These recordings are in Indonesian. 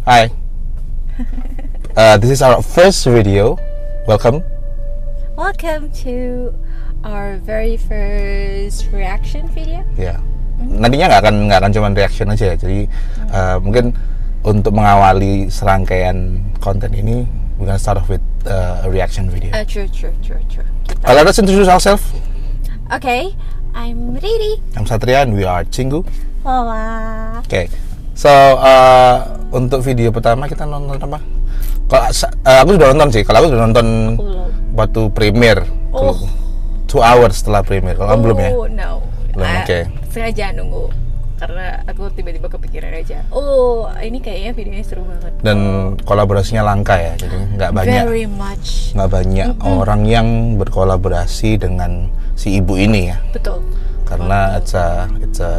Hi. This is our first video. Welcome. Welcome to our very first reaction video. Ya. Nantinya nggak akan cuma reaction aja ya. Jadi mungkin untuk mengawali serangkaian konten ini, we're gonna start off with a reaction video. True. Let us introduce ourselves. Okay, I'm Riri. I'm Satria and we are Cinggu. Hola. Okay. So untuk video pertama kita nonton apa? Kalau aku sudah nonton sih. Kalau aku sudah nonton waktu premiere. 2 hours setelah premiere. Kalau belum ya? No. Belum. Oke. Sengaja nunggu karena aku tiba-tiba kepikiran aja. Oh, ini kayaknya videonya seru banget. Dan kolaborasinya langka ya, jadi nggak banyak orang yang berkolaborasi dengan si ibu ini ya. Betul. Karena it's a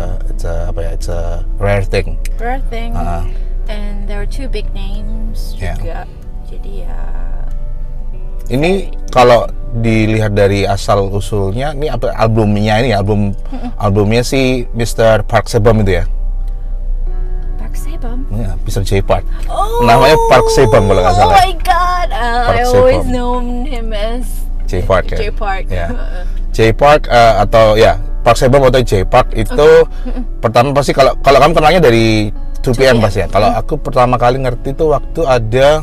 rare thing. And there are 2 big names juga. Jadi ya. Ini kalau dilihat dari asal usulnya, ini albumnya ini albumnya si Mr. Park Se-bum itu ya. Park Se-bum? Ya, Mr. J Park. Namanya Park Se-bum kalau nggak salah. Oh my God, I always known him as J Park ya. J Park. Ya. J Park atau ya Park Se-bum atau J Park itu pertama pasti kalau kamu kenalnya dari 2PM pasti ya. Kalau aku pertama kali ngerti itu waktu ada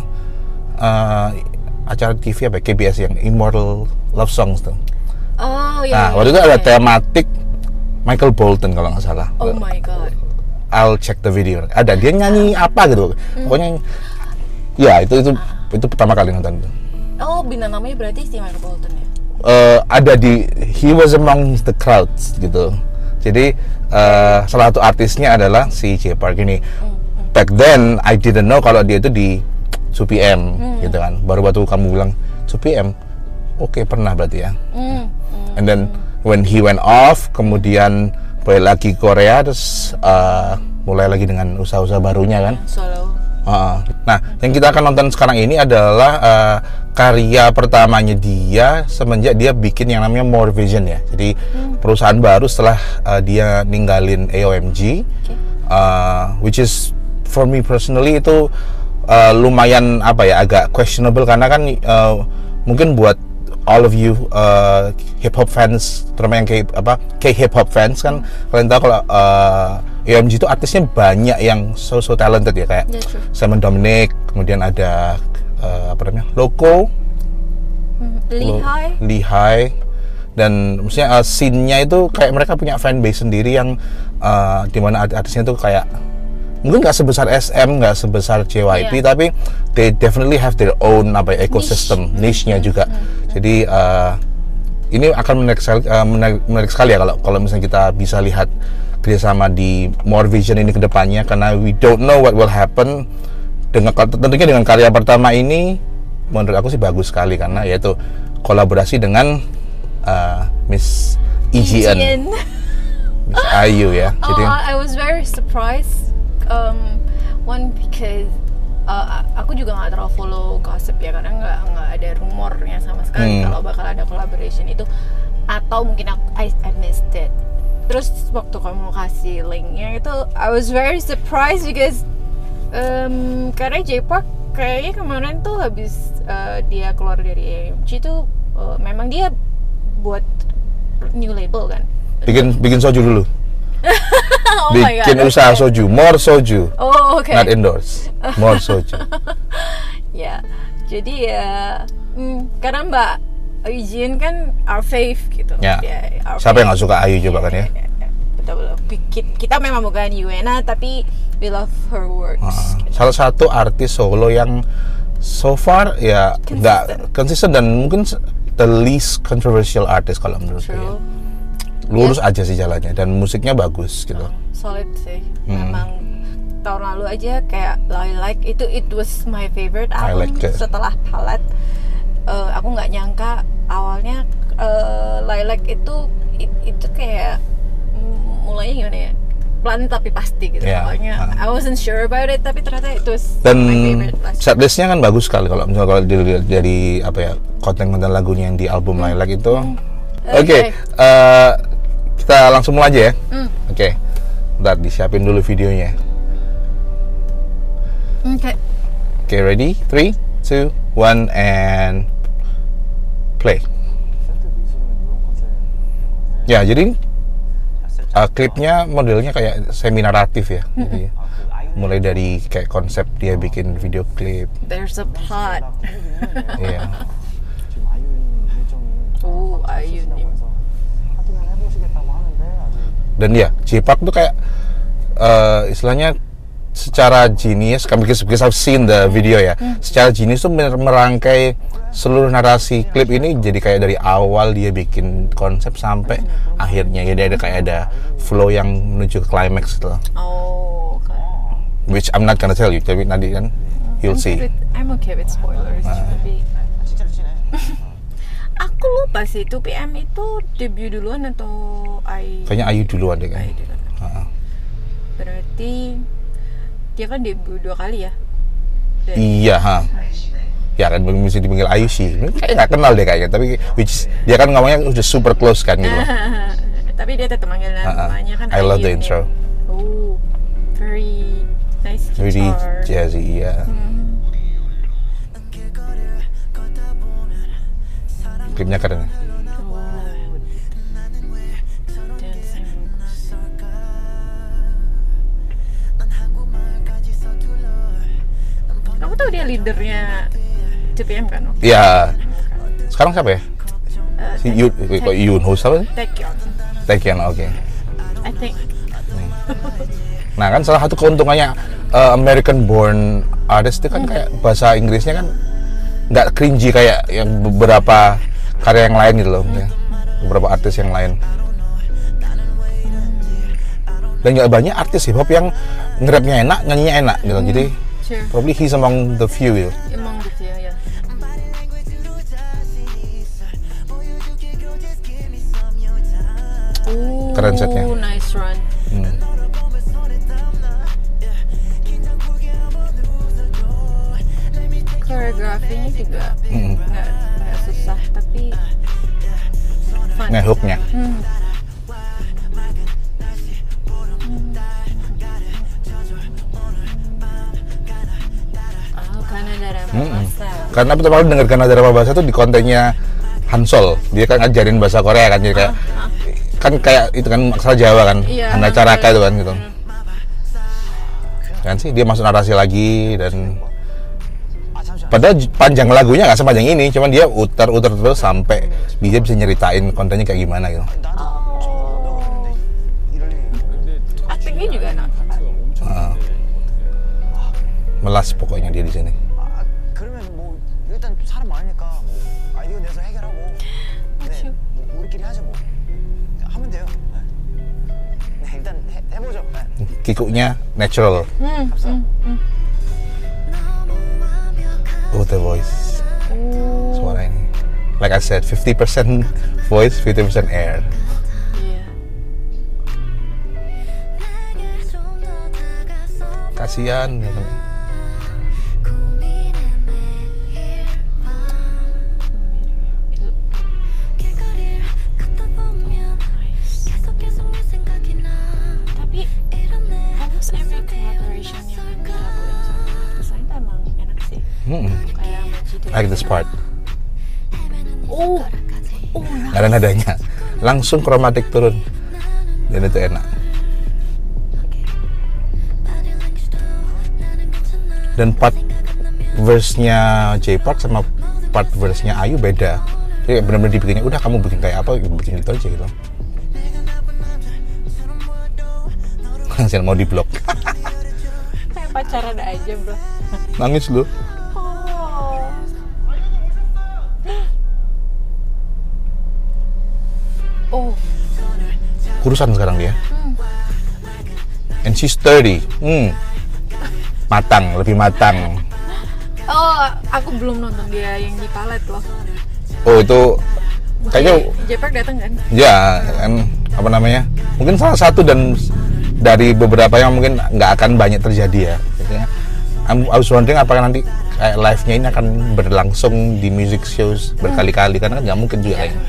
acara TV apa KBS yang Immortal Love Songs tuh. Oh iya. Nah, waktu itu ada tematik Michael Bolton kalau nggak salah. Oh my God. I'll check the video. Ada dia nyanyi apa gitu. Pokoknya ya itu pertama kali nonton itu. Oh, bintang namanya berarti si Michael Bolton ya? Ada he was among the crowds gitu. Jadi salah satu artisnya adalah si J Park ini. Back then I didn't know kalau dia itu di 2PM gitu kan. Baru waktu kamu bilang 2PM, oke, pernah berarti ya. And then when he went off, kemudian balik lagi ke Korea, terus mulai lagi dengan usaha-usaha barunya kan. Solo. Nah, yang kita akan nonton sekarang ini adalah karya pertamanya dia semenjak dia bikin yang namanya More Vision ya. Jadi perusahaan baru setelah dia ninggalin AOMG, which is for me personally itu lumayan agak questionable karena kan mungkin buat all of you hip hop fans, terutama yang K-hip hop fans kan, kalian tahu kalau AOMG itu artisnya banyak yang so talented ya, kayak Simon Dominic, kemudian ada Loco, Lehigh, dan maksudnya scene-nya itu kayak mereka punya fanbase sendiri yang dimana artisnya tuh kayak mungkin nggak sebesar SM, nggak sebesar JYP, tapi they definitely have their own ecosystem, niche-nya juga. Jadi ini akan menarik sekali ya kalau misalnya kita bisa lihat kerjasama di More Vision ini ke depannya, karena we don't know what will happen. Tentunya dengan karya pertama ini, menurut aku sih bagus sekali karena yaitu kolaborasi dengan Miss EGN, Miss IU ya. Jadi I was very surprised. One because aku juga nggak terlalu follow gossip ya, karena nggak ada rumornya sama sekali kalau bakal ada collaboration itu, atau mungkin I missed it. Terus waktu kamu kasih linknya itu, I was very surprised because karena J Park kayaknya kemarin tuh habis dia keluar dari AOMG tuh memang dia buat new label kan. Bikin soju dulu. Bikin usaha soju, More Soju. Oh, okay. Not endorse, More Soju. Ya, jadi ya karena Mbak Eugene kan our fave gitu. Ya. Siapa yang nggak suka Ayu coba kan ya? Betul. Kita memang bukan Yuena, tapi we love her works. Gitu. Salah satu artis solo yang so far ya nggak konsisten dan mungkin the least controversial artist kalau menurutku ya. Lurus aja sih jalannya dan musiknya bagus gitu. Solid sih. Memang tahun lalu aja kayak Lilac itu it was my favorite album. Setelah Palette, aku nggak nyangka awalnya Lilac itu kayak mulainya gimana ya, pelan tapi pasti gitu. Awalnya I wasn't sure about it, tapi ternyata itu my favorite. Setlistnya kan bagus sekali kalau misalnya dilihat dari konten-konten lagunya yang di album Lilac itu. Oke. Kita langsung mulai aja ya. Oke. Bentar disiapin dulu videonya. Okay. Okay, ready? 3, 2, 1, and play. Ya, jadi klipnya modelnya kayak semi naratif ya. Jadi mulai dari kayak konsep dia bikin video klip. There's a plot. Iya. Oh, Ayunim. Dan ya, J-Park tuh kayak istilahnya secara genius, because I've seen the video ya, secara genius tuh merangkai seluruh narasi klip ini jadi kayak dari awal dia bikin konsep sampai akhirnya ya, dia ada kayak ada flow yang menuju ke climax gitu. Oh, okay. Which I'm not gonna tell you, tapi nanti kan you'll see. I'm okay with spoilers. Tapi aku lupa sih, 2PM itu debut duluan atau Kayaknya Ayu duluan deh kan. Berarti dia kan debut 2 kali ya? Iya, ya kan mesti dipanggil Ayu sih. Kayak nggak kenal deh kayaknya, tapi dia kan ngomongnya udah super close kan gitu. Tapi dia tetap manggil namanya kan I love the Ayun, intro. ya. Oh, very nice guitar. Very jazzy, iya. Klipnya keren. Dancing. Kamu tahu dia leadernya 2PM kan? Iya. Sekarang siapa ya? Si Yoon Ho siapa sih? Taekyon. Taekyon, oke. I think. Nah kan salah satu keuntungannya American born artist itu kan kayak bahasa Inggrisnya kan nggak cringy kayak yang beberapa karya yang lain gitu loh, ya. Beberapa artis yang lain. Dan nggak banyak artis hip hop yang nge-rapnya enak, nyanyinya enak gitu. Jadi Sure. probably he's among the few gitu. Emang gitu ya. Keren setnya. Nice run. Koreografinya juga nggak susah tapi fun. Nah, hooknya. Oh, Kanada Ramabasa. Karena pertama kali dengar Kanada Ramabasa tuh di kontennya Hansol. Dia kan ngajarin bahasa Korea kan, jadi kayak kan kayak itu kan aksara Jawa kan, Iya, Handa Caraka itu kan gitu. Kan sih dia masuk narasi lagi dan padahal panjang lagunya nggak sepanjang ini, cuman dia utar-utar terus sampai dia bisa nyeritain kontennya kayak gimana gitu. Aktingnya juga enak. Melas pokoknya dia di sini. 그러면 뭐 일단 사람 많으니까 뭐 아이디어 내서 해결하고 네, 뭐 우리끼리 하자 뭐 하면 돼요. 네, 일단 해보죠. 네. Kikunya natural. Oh, the voice. Suara ini. Like I said, 50% voice, 50% air. Iya. Kasihan. Tapi almost every collaboration yang dilakuin sama desain tuh emang enak sih. Kayak Majid. I like this part. Oh, Nggak ada nadanya. Langsung kromatik turun. Dan itu enak. Dan part verse-nya J-Park sama part verse-nya Ayu beda. Jadi benar-benar dibikinnya, udah kamu bikin kayak apa, bikin itu aja gitu. Langsung mau diblok. kayak pacaran aja bro. Nangis lu. Oh. Kurusan sekarang dia. And she's 30. Matang, lebih matang. Oh, aku belum nonton dia yang di Palet loh. Oh, itu kayaknya J-Park datang kan? ya kan apa namanya? Mungkin salah satu dan dari beberapa yang mungkin nggak akan banyak terjadi ya. Maksudnya, I was wondering apakah nanti kayak live-nya ini akan berlangsung di music shows berkali-kali, karena kan nggak mungkin juga kayaknya.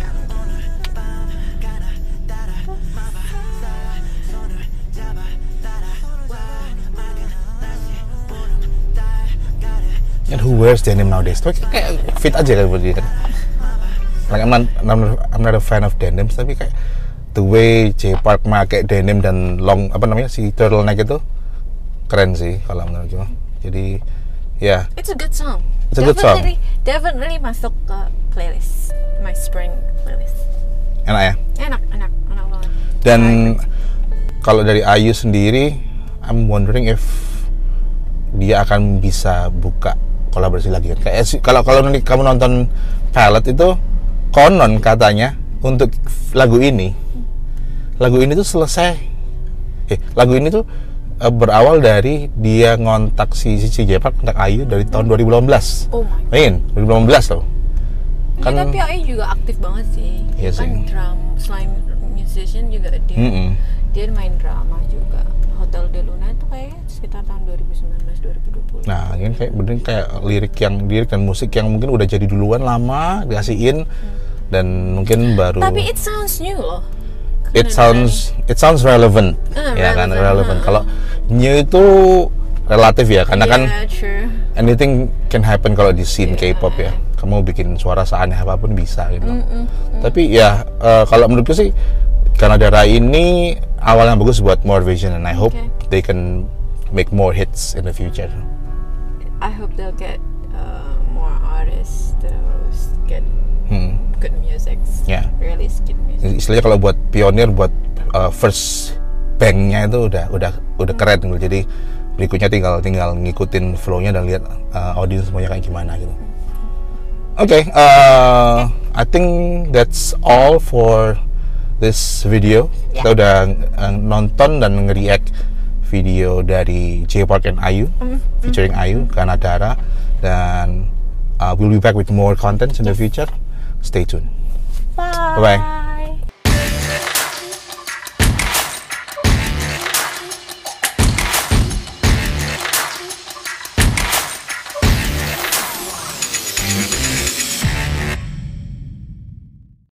who wears denim nowadays? Tapi kayak fit aja kan buat dia kan. Like I'm not a fan of denim, tapi kayak the way Jay Park pakai denim dan long si turtleneck itu keren sih kalau menurut gue. Jadi ya. It's a good song. It's a good song. Definitely masuk ke playlist, my spring playlist. Enak ya? Enak banget. Dan kalau dari Ayu sendiri, I'm wondering if dia akan bisa buka kolaborasi lagi kan. Kayak kalau nanti kamu nonton Palette itu konon katanya untuk lagu ini tuh selesai. Lagu ini tuh berawal dari dia ngontak si Jay Park, ngontak Ayu dari tahun 2018. Oh my god. 2018 loh. Kan tapi Ayu juga aktif banget sih. Iya kan sih. Selain musician juga dia main drama juga. Hotel de Luna itu kayaknya sekitar tahun 2019-2020. Nah, ini kayak bener kayak lirik dan musik yang mungkin udah jadi duluan lama dikasihin dan mungkin baru. Tapi it sounds new loh. It sounds relevant. Ya kan relevant. Kalau new itu relatif ya, karena kan true. anything can happen kalau di scene K-pop ya. Kamu bikin suara seaneh apapun bisa gitu. Tapi ya kalau menurutku sih Kanadara ini awalnya bagus buat more vision, and I hope they can make more hits in the future. I hope they'll get more artists terus get good music. Yeah. Really good music. Istilahnya kalau buat pionir, buat first bang-nya itu udah keren. Jadi berikutnya tinggal ngikutin flow-nya dan lihat audience semuanya kayak gimana gitu. Okay, I think that's all for this video. Kita udah nonton dan nge-react video dari Jay Park and Ayu featuring Ayu, Kanadara, dan we'll be back with more content in the future. Stay tuned. Bye. Bye-bye.